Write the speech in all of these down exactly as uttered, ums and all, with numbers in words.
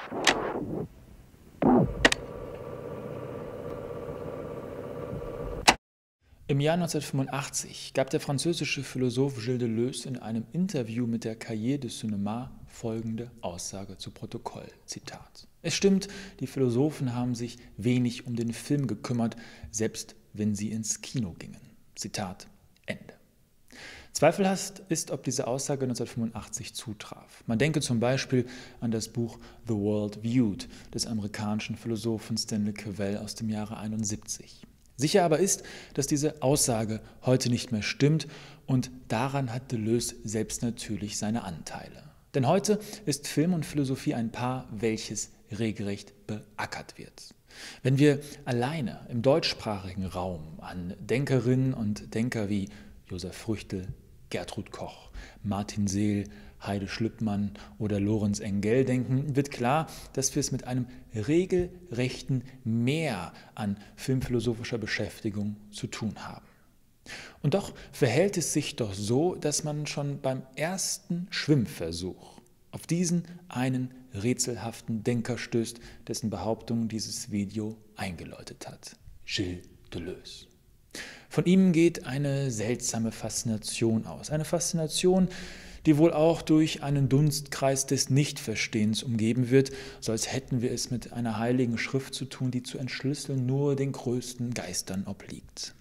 Im Jahr neunzehnhundertfünfundachtzig gab der französische Philosoph Gilles Deleuze in einem Interview mit der Cahiers du Cinéma folgende Aussage zu Protokoll, Zitat: Es stimmt, die Philosophen haben sich wenig um den Film gekümmert, selbst wenn sie ins Kino gingen. Zitat Ende. Zweifelhaft ist, ob diese Aussage neunzehnhundertfünfundachtzig zutraf. Man denke zum Beispiel an das Buch The World Viewed des amerikanischen Philosophen Stanley Cavell aus dem Jahre einundsiebzig. Sicher aber ist, dass diese Aussage heute nicht mehr stimmt, und daran hat Deleuze selbst natürlich seine Anteile. Denn heute ist Film und Philosophie ein Paar, welches regelrecht beackert wird. Wenn wir alleine im deutschsprachigen Raum an Denkerinnen und Denker wie Josef Früchtel, Gertrud Koch, Martin Seel, Heide Schlüppmann oder Lorenz Engel denken, wird klar, dass wir es mit einem regelrechten Mehr an filmphilosophischer Beschäftigung zu tun haben. Und doch verhält es sich doch so, dass man schon beim ersten Schwimmversuch auf diesen einen rätselhaften Denker stößt, dessen Behauptung dieses Video eingeläutet hat: Gilles Deleuze. Von ihm geht eine seltsame Faszination aus, eine Faszination, die wohl auch durch einen Dunstkreis des Nichtverstehens umgeben wird, so als hätten wir es mit einer heiligen Schrift zu tun, die zu entschlüsseln nur den größten Geistern obliegt.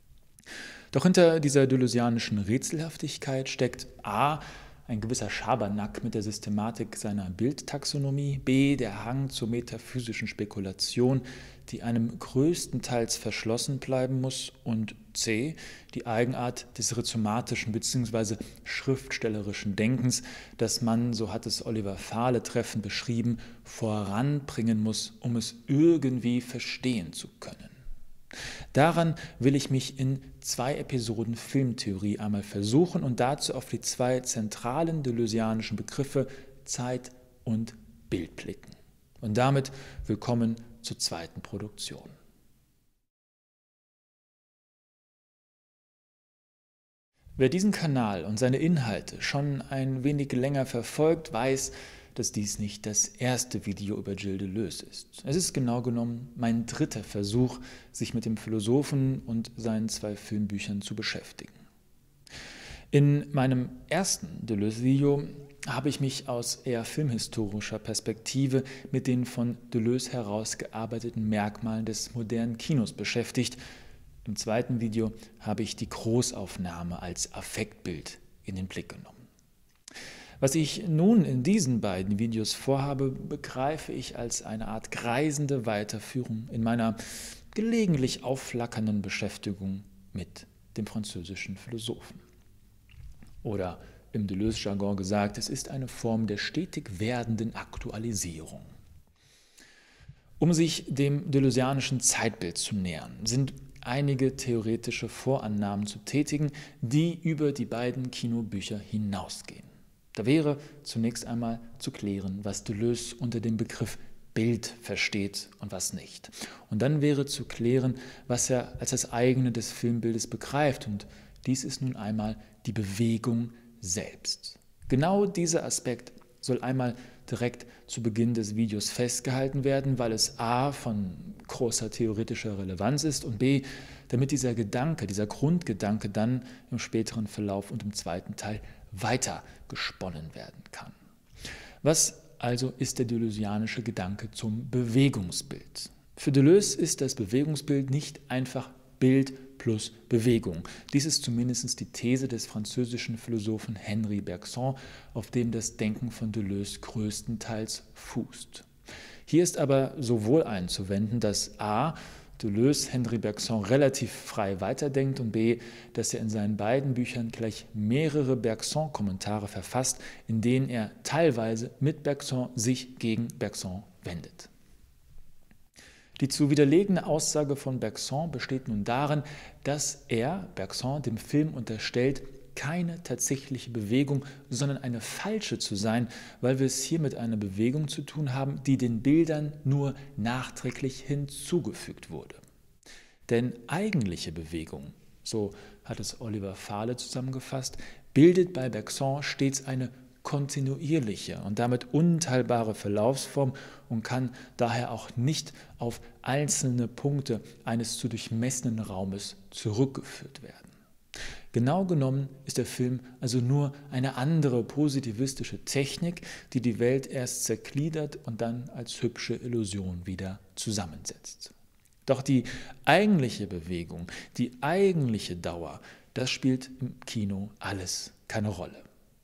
Doch hinter dieser deleuzianischen Rätselhaftigkeit steckt a. ein gewisser Schabernack mit der Systematik seiner Bildtaxonomie, b. der Hang zur metaphysischen Spekulation, die einem größtenteils verschlossen bleiben muss, und c. die Eigenart des rhizomatischen bzw. schriftstellerischen Denkens, das man, so hat es Oliver Fahle treffend beschrieben, voranbringen muss, um es irgendwie verstehen zu können. Daran will ich mich in zwei Episoden Filmtheorie einmal versuchen und dazu auf die zwei zentralen deleuzianischen Begriffe Zeit und Bild blicken. Und damit willkommen zur zweiten Produktion. Wer diesen Kanal und seine Inhalte schon ein wenig länger verfolgt, weiß, dass dies nicht das erste Video über Gilles Deleuze ist. Es ist genau genommen mein dritter Versuch, sich mit dem Philosophen und seinen zwei Filmbüchern zu beschäftigen. In meinem ersten Deleuze-Video habe ich mich aus eher filmhistorischer Perspektive mit den von Deleuze herausgearbeiteten Merkmalen des modernen Kinos beschäftigt. Im zweiten Video habe ich die Großaufnahme als Affektbild in den Blick genommen. Was ich nun in diesen beiden Videos vorhabe, begreife ich als eine Art kreisende Weiterführung in meiner gelegentlich aufflackernden Beschäftigung mit dem französischen Philosophen. Oder im Deleuze-Jargon gesagt, es ist eine Form der stetig werdenden Aktualisierung. Um sich dem deleuzianischen Zeitbild zu nähern, sind einige theoretische Vorannahmen zu tätigen, die über die beiden Kinobücher hinausgehen. Da wäre zunächst einmal zu klären, was Deleuze unter dem Begriff Bild versteht und was nicht. Und dann wäre zu klären, was er als das eigene des Filmbildes begreift. Und dies ist nun einmal die Bewegung selbst. Genau dieser Aspekt soll einmal direkt zu Beginn des Videos festgehalten werden, weil es a. von großer theoretischer Relevanz ist und b. damit dieser Gedanke, dieser Grundgedanke dann im späteren Verlauf und im zweiten Teil weiter gesponnen werden kann. Was also ist der deleuzianische Gedanke zum Bewegungsbild? Für Deleuze ist das Bewegungsbild nicht einfach Bild plus Bewegung. Dies ist zumindest die These des französischen Philosophen Henri Bergson, auf dem das Denken von Deleuze größtenteils fußt. Hier ist aber sowohl einzuwenden, dass a. Deleuze Henri Bergson relativ frei weiterdenkt und b. dass er in seinen beiden Büchern gleich mehrere Bergson-Kommentare verfasst, in denen er teilweise mit Bergson sich gegen Bergson wendet. Die zu widerlegende Aussage von Bergson besteht nun darin, dass er, Bergson, dem Film unterstellt, keine tatsächliche Bewegung, sondern eine falsche zu sein, weil wir es hier mit einer Bewegung zu tun haben, die den Bildern nur nachträglich hinzugefügt wurde. Denn eigentliche Bewegung, so hat es Oliver Fahle zusammengefasst, bildet bei Bergson stets eine kontinuierliche und damit unteilbare Verlaufsform und kann daher auch nicht auf einzelne Punkte eines zu durchmessenen Raumes zurückgeführt werden. Genau genommen ist der Film also nur eine andere positivistische Technik, die die Welt erst zergliedert und dann als hübsche Illusion wieder zusammensetzt. Doch die eigentliche Bewegung, die eigentliche Dauer, das spielt im Kino alles keine Rolle.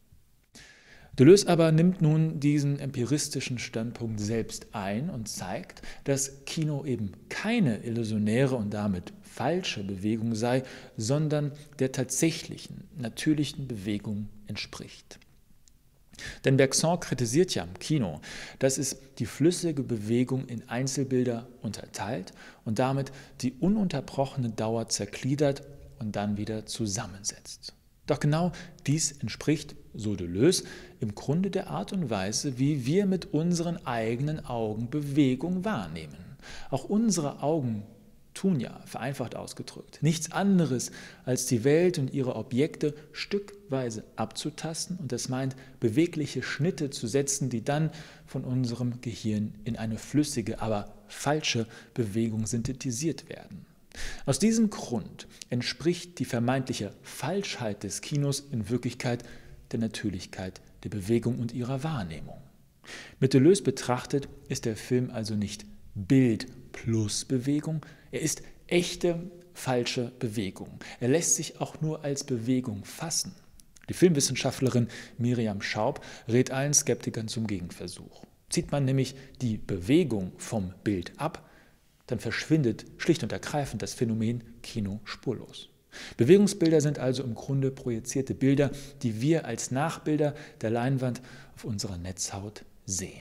Deleuze aber nimmt nun diesen empiristischen Standpunkt selbst ein und zeigt, dass Kino eben keine illusionäre und damit falsche Bewegung sei, sondern der tatsächlichen, natürlichen Bewegung entspricht. Denn Bergson kritisiert ja im Kino, dass es die flüssige Bewegung in Einzelbilder unterteilt und damit die ununterbrochene Dauer zergliedert und dann wieder zusammensetzt. Doch genau dies entspricht, so Deleuze, im Grunde der Art und Weise, wie wir mit unseren eigenen Augen Bewegung wahrnehmen. Auch unsere Augen tun ja, vereinfacht ausgedrückt, nichts anderes, als die Welt und ihre Objekte stückweise abzutasten, und das meint, bewegliche Schnitte zu setzen, die dann von unserem Gehirn in eine flüssige, aber falsche Bewegung synthetisiert werden. Aus diesem Grund entspricht die vermeintliche Falschheit des Kinos in Wirklichkeit der Natürlichkeit der Bewegung und ihrer Wahrnehmung. Mit Deleuze betrachtet ist der Film also nicht Bild plus Bewegung, er ist echte falsche Bewegung. Er lässt sich auch nur als Bewegung fassen. Die Filmwissenschaftlerin Miriam Schaub rät allen Skeptikern zum Gegenversuch. Zieht man nämlich die Bewegung vom Bild ab, dann verschwindet schlicht und ergreifend das Phänomen Kino spurlos. Bewegungsbilder sind also im Grunde projizierte Bilder, die wir als Nachbilder der Leinwand auf unserer Netzhaut sehen.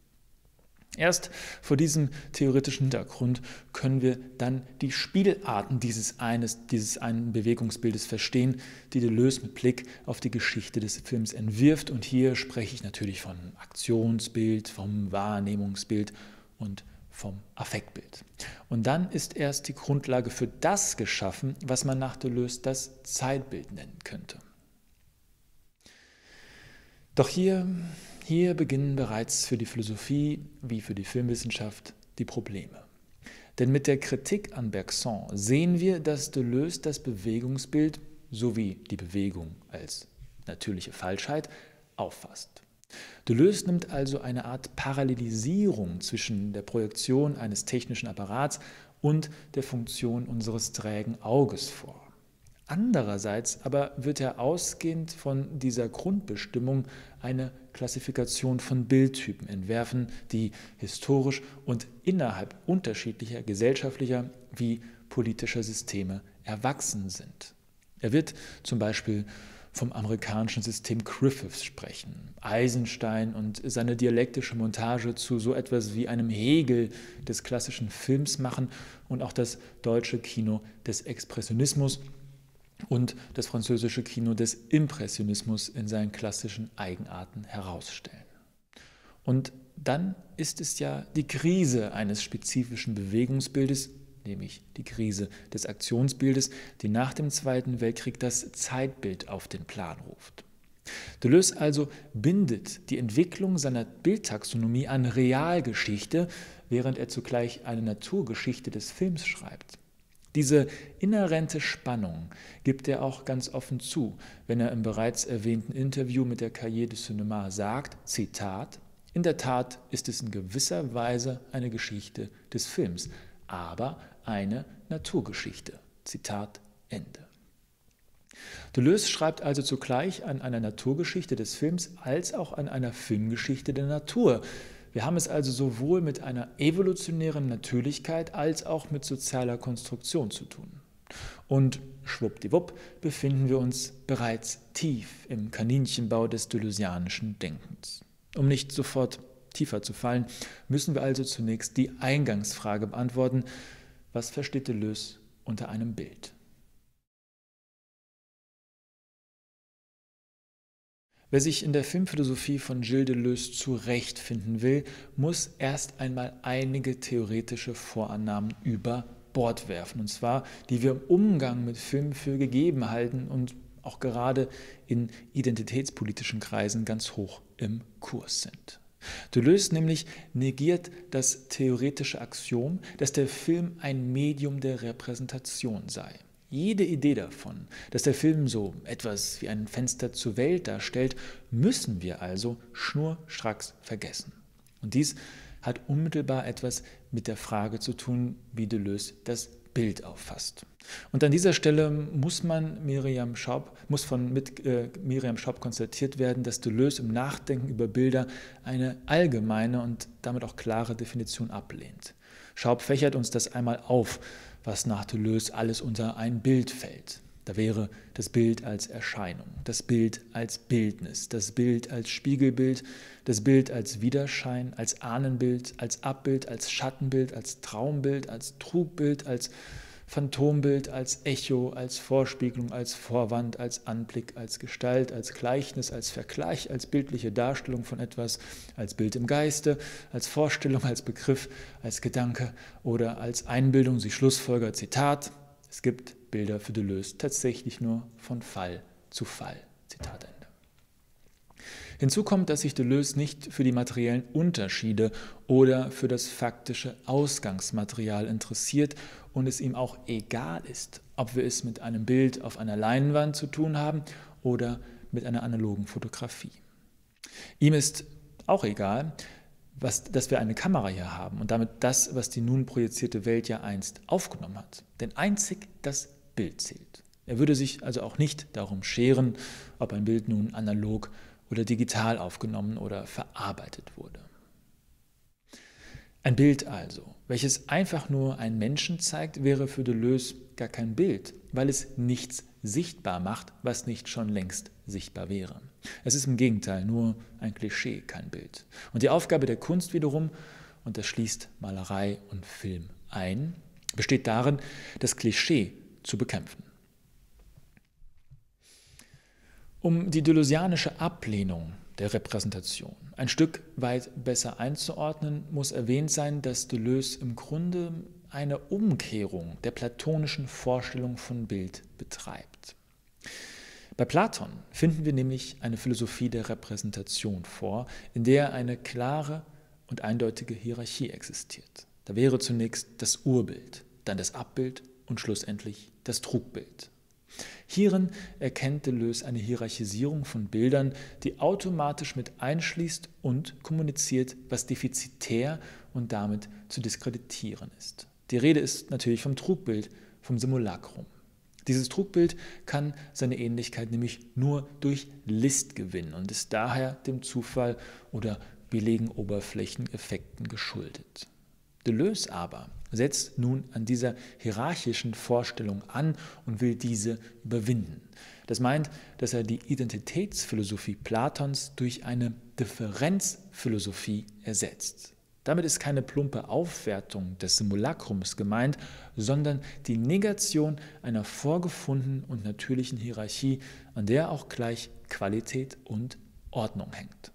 Erst vor diesem theoretischen Hintergrund können wir dann die Spielarten dieses, eines, dieses einen Bewegungsbildes verstehen, die Deleuze mit Blick auf die Geschichte des Films entwirft. Und hier spreche ich natürlich von Aktionsbild, vom Wahrnehmungsbild und vom Affektbild. Und dann ist erst die Grundlage für das geschaffen, was man nach Deleuze das Zeitbild nennen könnte. Doch hier, hier beginnen bereits für die Philosophie wie für die Filmwissenschaft die Probleme. Denn mit der Kritik an Bergson sehen wir, dass Deleuze das Bewegungsbild sowie die Bewegung als natürliche Falschheit auffasst. Deleuze nimmt also eine Art Parallelisierung zwischen der Projektion eines technischen Apparats und der Funktion unseres trägen Auges vor. Andererseits aber wird er ausgehend von dieser Grundbestimmung eine Klassifikation von Bildtypen entwerfen, die historisch und innerhalb unterschiedlicher gesellschaftlicher wie politischer Systeme erwachsen sind. Er wird zum Beispiel vom amerikanischen System Griffiths sprechen, Eisenstein und seine dialektische Montage zu so etwas wie einem Hegel des klassischen Films machen und auch das deutsche Kino des Expressionismus und das französische Kino des Impressionismus in seinen klassischen Eigenarten herausstellen. Und dann ist es ja die Krise eines spezifischen Bewegungsbildes, nämlich die Krise des Aktionsbildes, die nach dem Zweiten Weltkrieg das Zeitbild auf den Plan ruft. Deleuze also bindet die Entwicklung seiner Bildtaxonomie an Realgeschichte, während er zugleich eine Naturgeschichte des Films schreibt. Diese inhärente Spannung gibt er auch ganz offen zu, wenn er im bereits erwähnten Interview mit der Cahiers du Cinéma sagt, Zitat, in der Tat ist es in gewisser Weise eine Geschichte des Films, aber eine Naturgeschichte. Zitat Ende. Deleuze schreibt also zugleich an einer Naturgeschichte des Films als auch an einer Filmgeschichte der Natur. Wir haben es also sowohl mit einer evolutionären Natürlichkeit als auch mit sozialer Konstruktion zu tun. Und schwuppdiwupp befinden wir uns bereits tief im Kaninchenbau des deleuzianischen Denkens. Um nicht sofort tiefer zu fallen, müssen wir also zunächst die Eingangsfrage beantworten: Was versteht Deleuze unter einem Bild? Wer sich in der Filmphilosophie von Gilles Deleuze zurechtfinden will, muss erst einmal einige theoretische Vorannahmen über Bord werfen, und zwar, die wir im Umgang mit Filmen für gegeben halten und auch gerade in identitätspolitischen Kreisen ganz hoch im Kurs sind. Deleuze nämlich negiert das theoretische Axiom, dass der Film ein Medium der Repräsentation sei. Jede Idee davon, dass der Film so etwas wie ein Fenster zur Welt darstellt, müssen wir also schnurstracks vergessen. Und dies hat unmittelbar etwas mit der Frage zu tun, wie Deleuze das Bild auffasst. Und an dieser Stelle muss man Miriam Schaub, muss von mit, äh, Miriam Schaub konstatiert werden, dass Deleuze im Nachdenken über Bilder eine allgemeine und damit auch klare Definition ablehnt. Schaub fächert uns das einmal auf, was nach Deleuze alles unter ein Bild fällt. Da wäre das Bild als Erscheinung, das Bild als Bildnis, das Bild als Spiegelbild, das Bild als Widerschein, als Ahnenbild, als Abbild, als Schattenbild, als Traumbild, als Trugbild, als Phantombild, als Echo, als Vorspiegelung, als Vorwand, als Anblick, als Gestalt, als Gleichnis, als Vergleich, als bildliche Darstellung von etwas, als Bild im Geiste, als Vorstellung, als Begriff, als Gedanke oder als Einbildung. Sie schlussfolgert, Zitat, es gibt Bilder für Deleuze tatsächlich nur von Fall zu Fall. Zitat Ende. Hinzu kommt, dass sich Deleuze nicht für die materiellen Unterschiede oder für das faktische Ausgangsmaterial interessiert und es ihm auch egal ist, ob wir es mit einem Bild auf einer Leinwand zu tun haben oder mit einer analogen Fotografie. Ihm ist auch egal, was, dass wir eine Kamera hier haben und damit das, was die nun projizierte Welt ja einst aufgenommen hat. Denn einzig das Bild zählt. Er würde sich also auch nicht darum scheren, ob ein Bild nun analog oder digital aufgenommen oder verarbeitet wurde. Ein Bild also, welches einfach nur einen Menschen zeigt, wäre für Deleuze gar kein Bild, weil es nichts sichtbar macht, was nicht schon längst sichtbar wäre. Es ist im Gegenteil nur ein Klischee, kein Bild. Und die Aufgabe der Kunst wiederum, und das schließt Malerei und Film ein, besteht darin, das Klischee zu bekämpfen. Um die deleuzianische Ablehnung der Repräsentation ein Stück weit besser einzuordnen, muss erwähnt sein, dass Deleuze im Grunde eine Umkehrung der platonischen Vorstellung von Bild betreibt. Bei Platon finden wir nämlich eine Philosophie der Repräsentation vor, in der eine klare und eindeutige Hierarchie existiert. Da wäre zunächst das Urbild, dann das Abbild und schlussendlich das Trugbild. Hierin erkennt Deleuze eine Hierarchisierung von Bildern, die automatisch mit einschließt und kommuniziert, was defizitär und damit zu diskreditieren ist. Die Rede ist natürlich vom Trugbild, vom Simulacrum. Dieses Trugbild kann seine Ähnlichkeit nämlich nur durch List gewinnen und ist daher dem Zufall oder billigen Oberflächeneffekten geschuldet. Deleuze aber setzt nun an dieser hierarchischen Vorstellung an und will diese überwinden. Das meint, dass er die Identitätsphilosophie Platons durch eine Differenzphilosophie ersetzt. Damit ist keine plumpe Aufwertung des Simulacrums gemeint, sondern die Negation einer vorgefundenen und natürlichen Hierarchie, an der auch gleich Qualität und Ordnung hängt.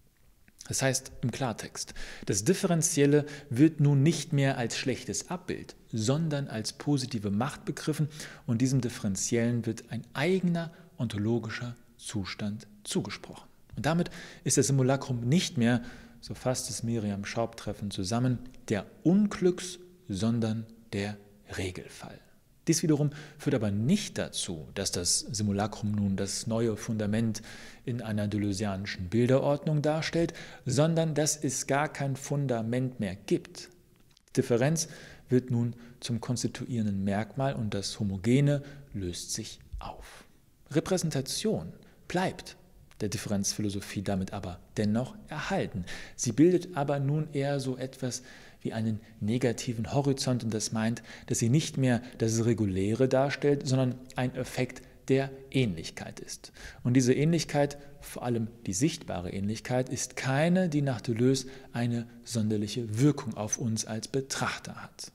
Das heißt im Klartext, das Differenzielle wird nun nicht mehr als schlechtes Abbild, sondern als positive Macht begriffen und diesem Differenziellen wird ein eigener ontologischer Zustand zugesprochen. Und damit ist das Simulacrum nicht mehr, so fasst es Miriam Schaub treffend zusammen, der Unglücks-, sondern der Regelfall. Dies wiederum führt aber nicht dazu, dass das Simulacrum nun das neue Fundament in einer deleuzianischen Bilderordnung darstellt, sondern dass es gar kein Fundament mehr gibt. Differenz wird nun zum konstituierenden Merkmal und das Homogene löst sich auf. Repräsentation bleibt der Differenzphilosophie damit aber dennoch erhalten. Sie bildet aber nun eher so etwas wie einen negativen Horizont und das meint, dass sie nicht mehr das Reguläre darstellt, sondern ein Effekt der Ähnlichkeit ist. Und diese Ähnlichkeit, vor allem die sichtbare Ähnlichkeit, ist keine, die nach Deleuze eine sonderliche Wirkung auf uns als Betrachter hat.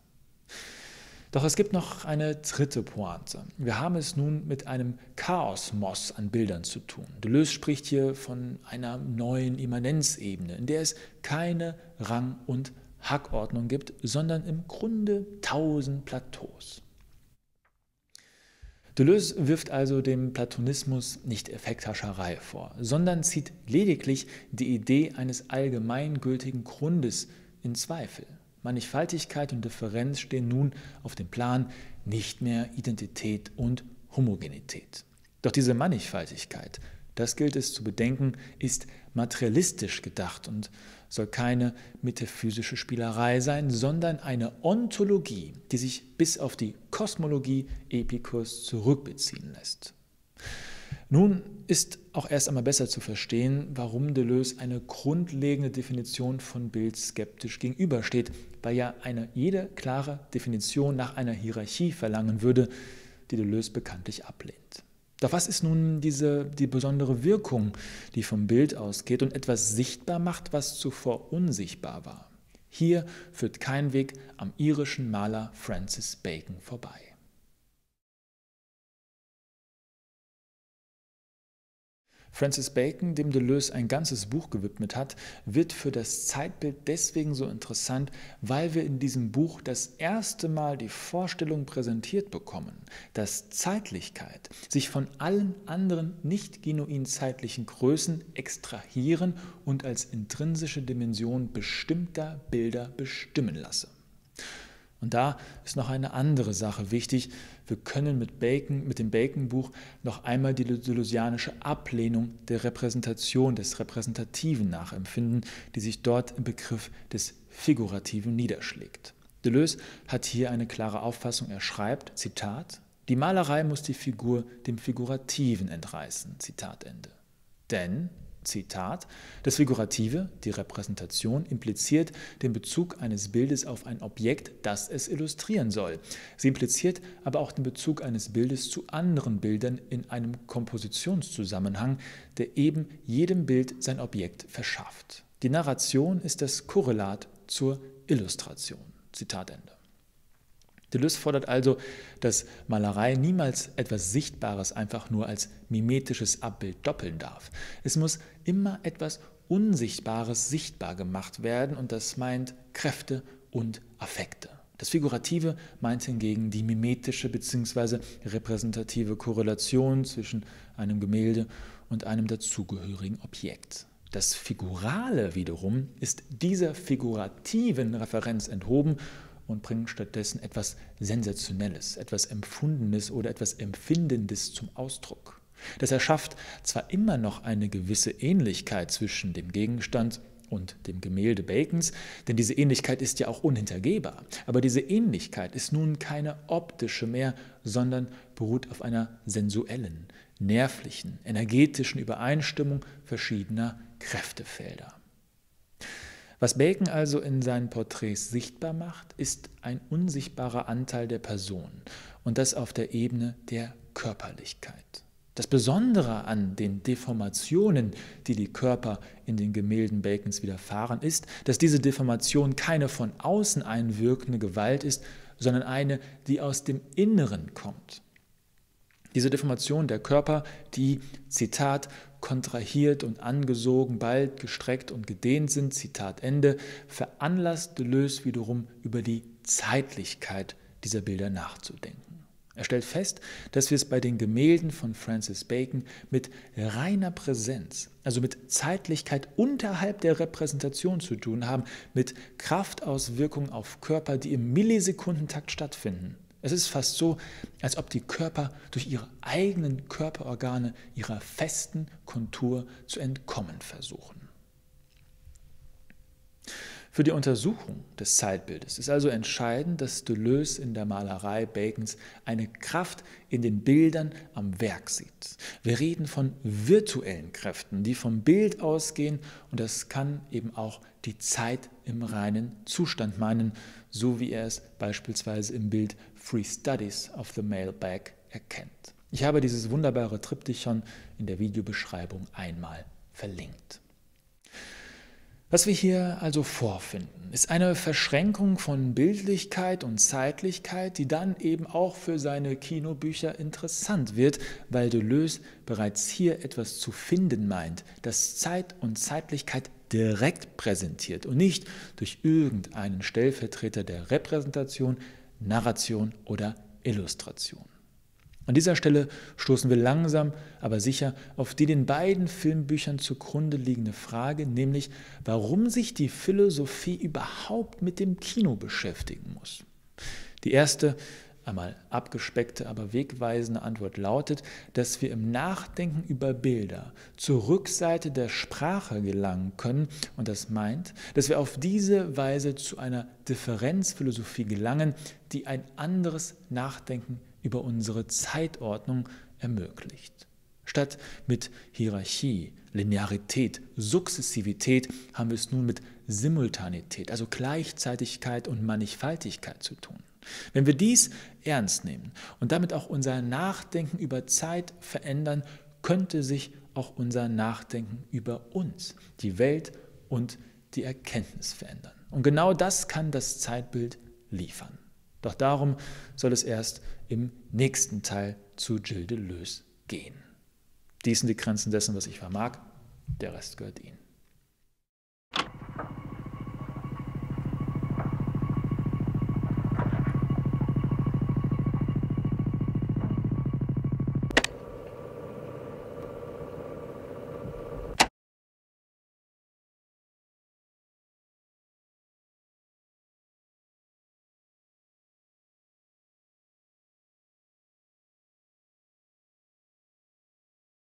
Doch es gibt noch eine dritte Pointe. Wir haben es nun mit einem Chaosmos an Bildern zu tun. Deleuze spricht hier von einer neuen Immanenzebene, in der es keine Rang- und Hackordnung gibt, sondern im Grunde tausend Plateaus. Deleuze wirft also dem Platonismus nicht Effekthascherei vor, sondern zieht lediglich die Idee eines allgemeingültigen Grundes in Zweifel. Mannigfaltigkeit und Differenz stehen nun auf dem Plan, nicht mehr Identität und Homogenität. Doch diese Mannigfaltigkeit, das gilt es zu bedenken, ist materialistisch gedacht und soll keine metaphysische Spielerei sein, sondern eine Ontologie, die sich bis auf die Kosmologie Epikurs zurückbeziehen lässt. Nun ist auch erst einmal besser zu verstehen, warum Deleuze eine grundlegende Definition von Bild skeptisch gegenübersteht, weil ja eine jede klare Definition nach einer Hierarchie verlangen würde, die Deleuze bekanntlich ablehnt. Doch was ist nun diese, die besondere Wirkung, die vom Bild ausgeht und etwas sichtbar macht, was zuvor unsichtbar war? Hier führt kein Weg am irischen Maler Francis Bacon vorbei. Francis Bacon, dem Deleuze ein ganzes Buch gewidmet hat, wird für das Zeitbild deswegen so interessant, weil wir in diesem Buch das erste Mal die Vorstellung präsentiert bekommen, dass Zeitlichkeit sich von allen anderen nicht genuin zeitlichen Größen extrahieren und als intrinsische Dimension bestimmter Bilder bestimmen lasse. Und da ist noch eine andere Sache wichtig. Wir können mit, Bacon, mit dem Bacon-Buch noch einmal die deleuzianische Ablehnung der Repräsentation, des Repräsentativen nachempfinden, die sich dort im Begriff des Figurativen niederschlägt. Deleuze hat hier eine klare Auffassung. Er schreibt, Zitat, die Malerei muss die Figur dem Figurativen entreißen, Zitat Ende. Denn, Zitat, das Figurative, die Repräsentation, impliziert den Bezug eines Bildes auf ein Objekt, das es illustrieren soll. Sie impliziert aber auch den Bezug eines Bildes zu anderen Bildern in einem Kompositionszusammenhang, der eben jedem Bild sein Objekt verschafft. Die Narration ist das Korrelat zur Illustration. Zitat Ende. Deleuze fordert also, dass Malerei niemals etwas Sichtbares einfach nur als mimetisches Abbild doppeln darf. Es muss immer etwas Unsichtbares sichtbar gemacht werden und das meint Kräfte und Affekte. Das Figurative meint hingegen die mimetische bzw. repräsentative Korrelation zwischen einem Gemälde und einem dazugehörigen Objekt. Das Figurale wiederum ist dieser figurativen Referenz enthoben und bringen stattdessen etwas Sensationelles, etwas Empfundenes oder etwas Empfindendes zum Ausdruck. Das erschafft zwar immer noch eine gewisse Ähnlichkeit zwischen dem Gegenstand und dem Gemälde Bacons, denn diese Ähnlichkeit ist ja auch unhintergehbar, aber diese Ähnlichkeit ist nun keine optische mehr, sondern beruht auf einer sensuellen, nervlichen, energetischen Übereinstimmung verschiedener Kräftefelder. Was Bacon also in seinen Porträts sichtbar macht, ist ein unsichtbarer Anteil der Person und das auf der Ebene der Körperlichkeit. Das Besondere an den Deformationen, die die Körper in den Gemälden Bacons widerfahren, ist, dass diese Deformation keine von außen einwirkende Gewalt ist, sondern eine, die aus dem Inneren kommt. Diese Deformation der Körper, die, Zitat, kontrahiert und angesogen, bald gestreckt und gedehnt sind, Zitat Ende, veranlasst Deleuze wiederum über die Zeitlichkeit dieser Bilder nachzudenken. Er stellt fest, dass wir es bei den Gemälden von Francis Bacon mit reiner Präsenz, also mit Zeitlichkeit unterhalb der Repräsentation zu tun haben, mit Kraftauswirkungen auf Körper, die im Millisekundentakt stattfinden. Es ist fast so, als ob die Körper durch ihre eigenen Körperorgane ihrer festen Kontur zu entkommen versuchen. Für die Untersuchung des Zeitbildes ist also entscheidend, dass Deleuze in der Malerei Bacons eine Kraft in den Bildern am Werk sieht. Wir reden von virtuellen Kräften, die vom Bild ausgehen, und das kann eben auch die Zeit im reinen Zustand meinen, so wie er es beispielsweise im Bild Free Studies of the Male Back erkennt. Ich habe dieses wunderbare Triptychon in der Videobeschreibung einmal verlinkt. Was wir hier also vorfinden, ist eine Verschränkung von Bildlichkeit und Zeitlichkeit, die dann eben auch für seine Kinobücher interessant wird, weil Deleuze bereits hier etwas zu finden meint, das Zeit und Zeitlichkeit direkt präsentiert und nicht durch irgendeinen Stellvertreter der Repräsentation, Narration oder Illustration. An dieser Stelle stoßen wir langsam, aber sicher auf die den beiden Filmbüchern zugrunde liegende Frage, nämlich warum sich die Philosophie überhaupt mit dem Kino beschäftigen muss. Die erste, einmal abgespeckte, aber wegweisende Antwort lautet, dass wir im Nachdenken über Bilder zur Rückseite der Sprache gelangen können und das meint, dass wir auf diese Weise zu einer Differenzphilosophie gelangen, die ein anderes Nachdenken über unsere Zeitordnung ermöglicht. Statt mit Hierarchie, Linearität, Sukzessivität haben wir es nun mit Simultanität, also Gleichzeitigkeit und Mannigfaltigkeit zu tun. Wenn wir dies ernst nehmen und damit auch unser Nachdenken über Zeit verändern, könnte sich auch unser Nachdenken über uns, die Welt und die Erkenntnis verändern. Und genau das kann das Zeitbild liefern. Doch darum soll es erst im nächsten Teil zu Gilles Deleuze gehen. Dies sind die Grenzen dessen, was ich vermag, der Rest gehört Ihnen.